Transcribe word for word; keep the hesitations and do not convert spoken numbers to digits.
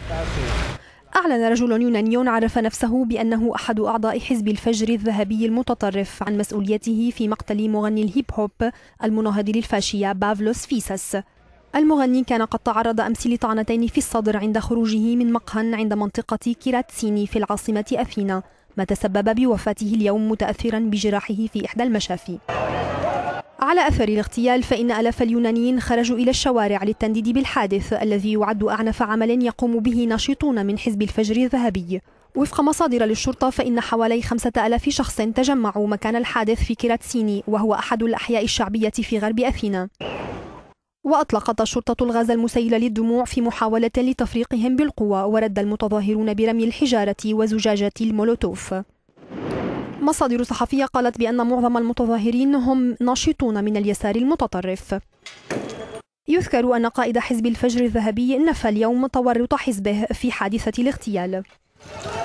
أعلن رجل يوناني عرف نفسه بأنه أحد أعضاء حزب الفجر الذهبي المتطرف عن مسؤوليته في مقتل مغني الهيب هوب المناهض للفاشية بافلوس فيسس. المغني كان قد تعرض أمس لطعنتين في الصدر عند خروجه من مقهى عند منطقة كيراتسيني في العاصمة أثينا، ما تسبب بوفاته اليوم متأثرا بجراحه في إحدى المشافي. على أثر الاغتيال فإن آلاف اليونانيين خرجوا إلى الشوارع للتنديد بالحادث الذي يعد أعنف عمل يقوم به ناشطون من حزب الفجر الذهبي. وفق مصادر للشرطة فإن حوالي خمسة آلاف شخص تجمعوا مكان الحادث في كيراتسيني، وهو أحد الأحياء الشعبية في غرب أثينا. وأطلقت الشرطة الغاز المسيل للدموع في محاولة لتفريقهم بالقوة، ورد المتظاهرون برمي الحجارة وزجاجات المولوتوف. مصادر صحفية قالت بأن معظم المتظاهرين هم ناشطون من اليسار المتطرف. يذكر أن قائد حزب الفجر الذهبي نفى اليوم تورط حزبه في حادثة الاغتيال.